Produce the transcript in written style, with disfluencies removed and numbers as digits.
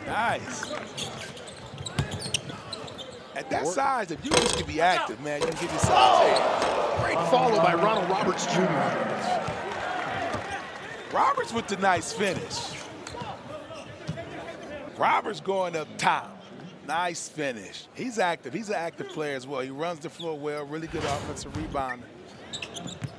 Nice. At that size, if you just can be active, man, you can get yourself. Great follow by Ronald Roberts Jr. Roberts with the nice finish. Roberts going up top. Nice finish. He's active. He's an active player as well. He runs the floor well, really good offensive rebounder.